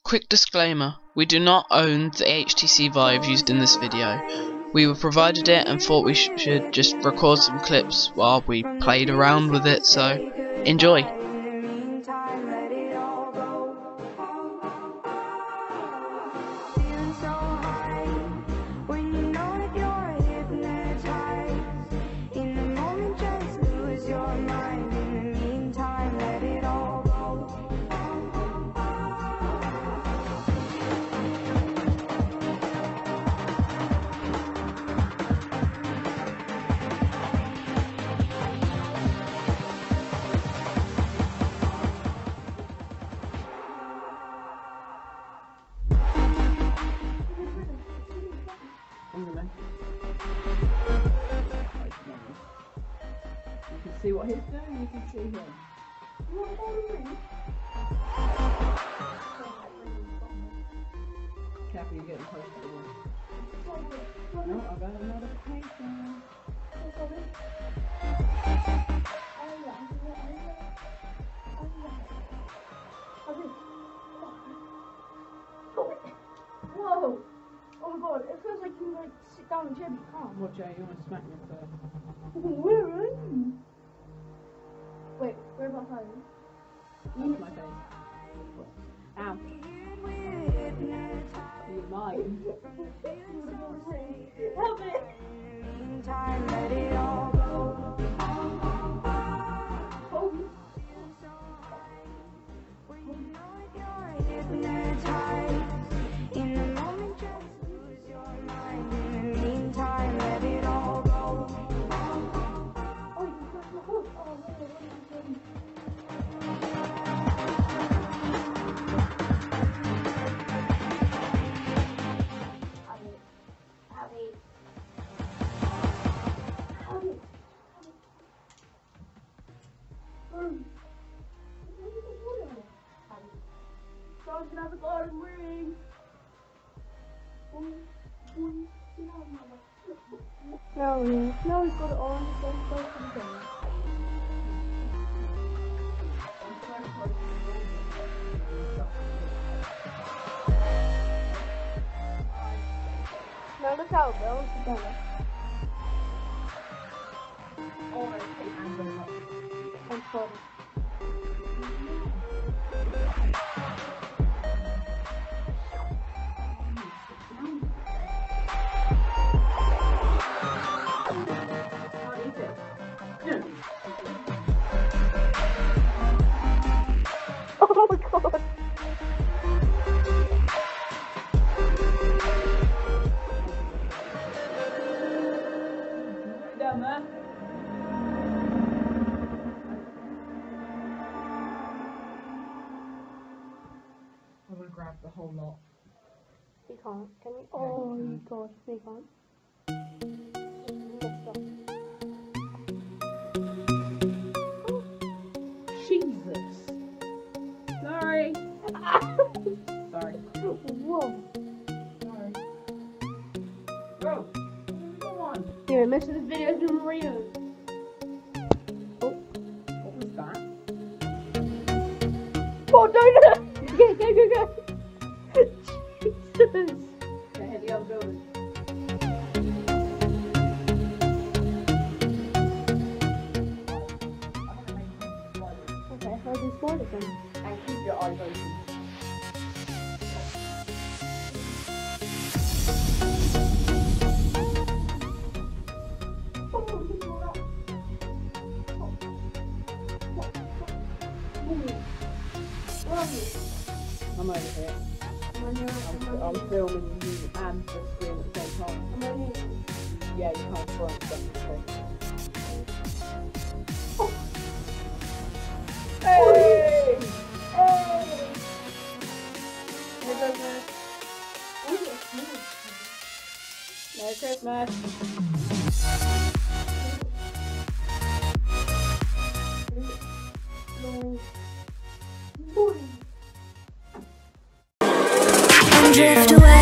Quick disclaimer, we do not own the HTC Vive used in this video. We were provided it and thought we should just record some clips while we played around with it, so enjoy! You can see what he's doing, you can see him. Careful, you're getting close to the wall. No, I've got a notification. Whoa! Oh my god, it feels like you sit down and chair, but you can't. What, Jay, you want to smack me first? Where are you? Wait, where about home? That's my face. Ow. Are you lying? Help me! Someone's gonna have a garden ring. No, he's got it on. Don't go for the game. Now look out, Bill. It's together. I'm sorry. Oh my god! Down there. I'm gonna grab the whole lot. You can't, can you? Oh my god, you can't. Jesus! Sorry! Sorry. Whoa! Sorry. Go! Go on! Yeah, most of this video is doing Mario. Oh. What was that? Oh, don't! Go! Jesus! Okay, hit the other building. Okay, how do you spawn it then? And keep your eyes open. I'm over here. I'm filming you and the screen at the same time. Yeah, you can't throw it stuff. Hey! Hey! Merry Christmas! Drift away.